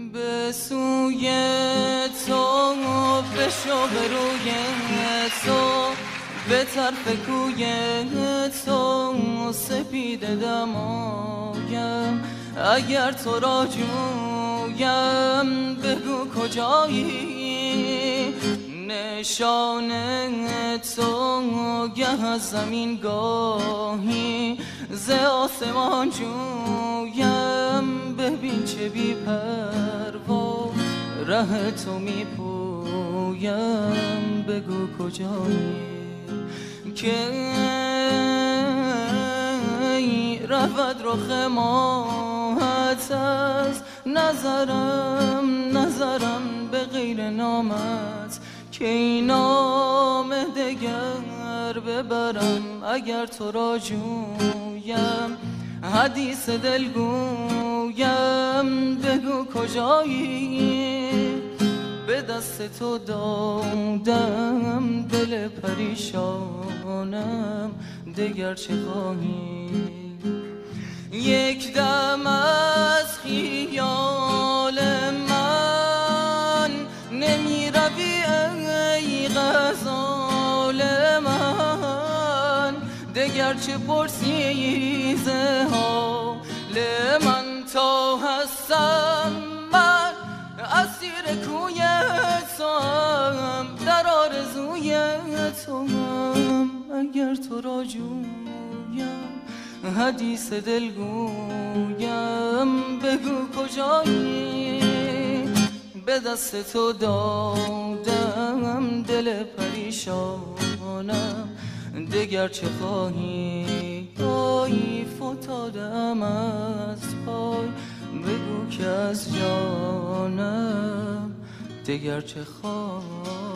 به سوی تو بشو به روی تو به طرف کوی تو سپیده دمایم اگر تو را جویم بگو کجایی نشان تو گه از زمین گاهی ز آسمان جویم ببین چه بی پروا ره تو می پویم بگو کجایی که رود رخ ماهت از نظرم به غیر نامت که این نام دگر ببرم اگر تو را جویم حدیث دل گویم بگو کجایی به دست تو دادم دل پریشانم دگر چه خواهی یک دم از خیال من نمی روی ای غزال من دگر چه پرسی ز حال من تا هستم من اسیر کوی توام در آرزوی توام اگر تو را جویم حدیث دل گویم بگو کجایی به دست تو دادم دل پریشانم دگر چه خواهی آی فتادم از پای بگو که از جانم دگر چه خواهی